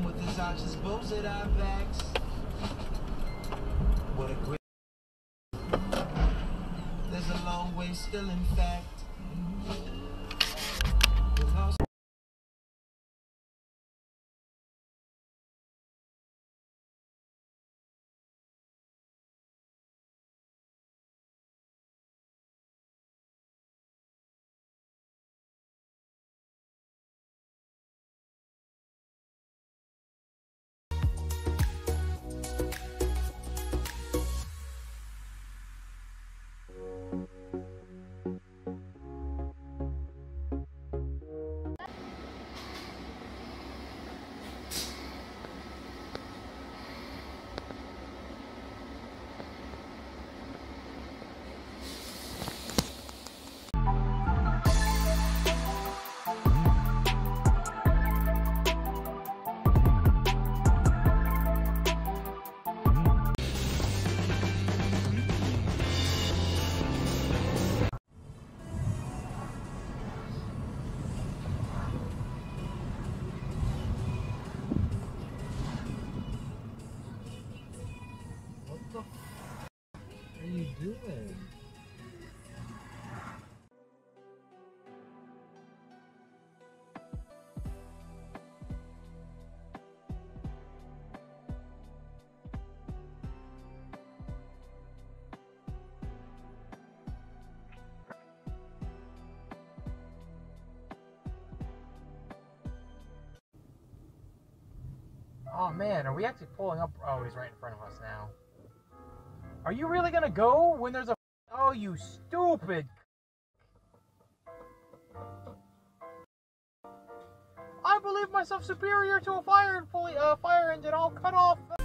with his arches, bows at our backs. What a great. There's a long way still, in fact. What the f are you doing? Oh man, are we actually pulling up? Oh, he's right in front of us now. Are you really gonna go when there's a... Oh, you stupid... I believe myself superior to a fire engine. I'll cut off...